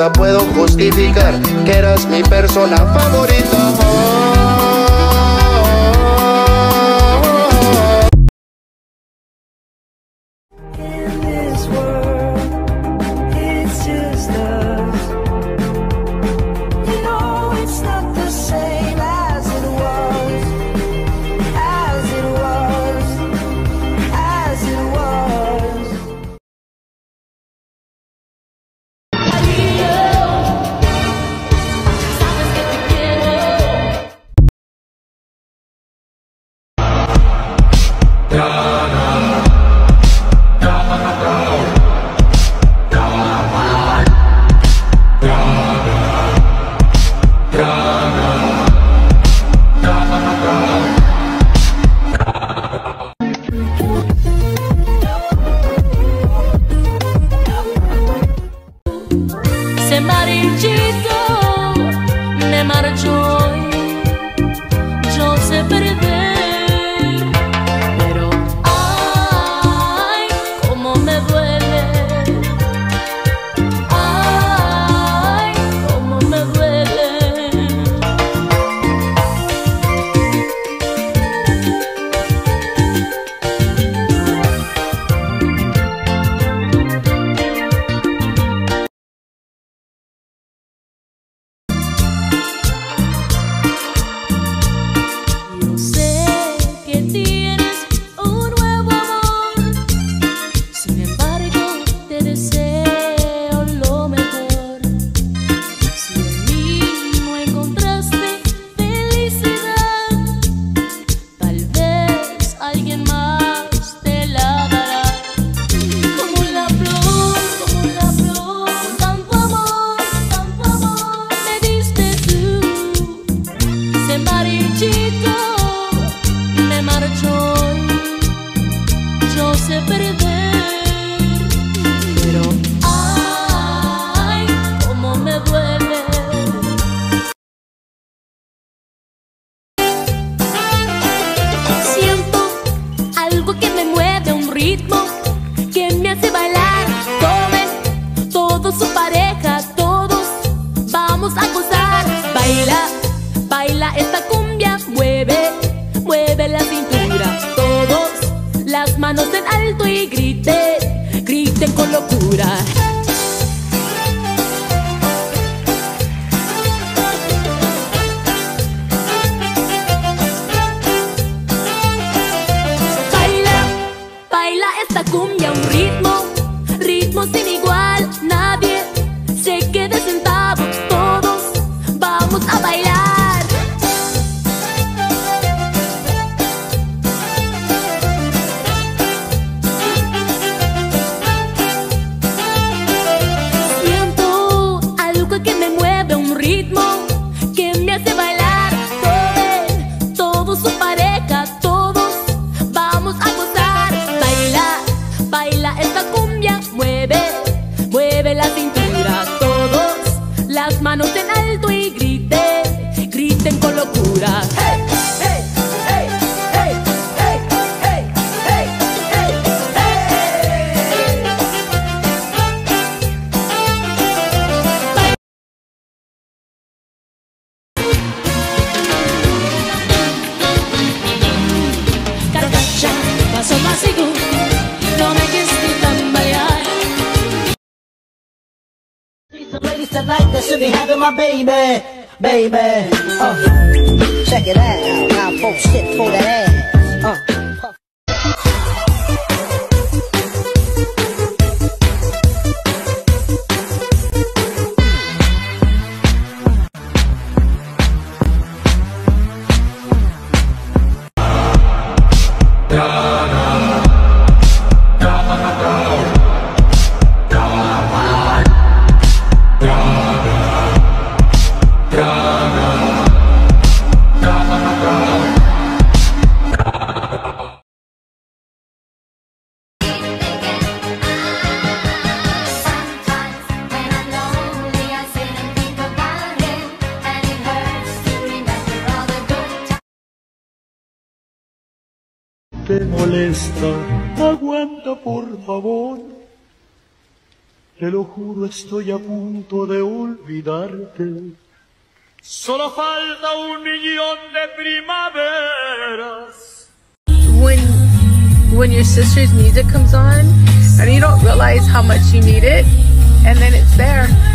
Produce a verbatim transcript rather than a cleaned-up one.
duda puedo justificar que eras mi persona favorita. Se marchito, me marchó, yo sé perder, pero ay, cómo me duele, ay, cómo me duele. Que me hace bailar, tomen todos su pareja, todos vamos a gozar. Baila, baila esta cumbia, mueve, mueve la cintura. Todos las manos en alto y griten, griten con locura. Esta cumbia, un ritmo, ritmo sin igual. Nadie se quede sentado, todos vamos a bailar. Siento algo que me mueve, un ritmo que me hace bailar. Todos, todos su pareja, todos vamos a gozar. Baila esta cumbia, mueve, mueve la cintura. Todos las manos en alto y griten, griten con locura. Hey, hey, hey, hey, hey, hey, hey, hey, hey. Carcacha, paso mágico. Ladies tonight that should be having my baby, baby. Uh, check it out, now folks sit for that ass. Uh. Te molesta, aguanta por favor. Te lo juro, estoy a punto de olvidarte. Solo falta un millón de primaveras. When, when your sister's music comes on, and you don't realize how much you need it, and then it's there.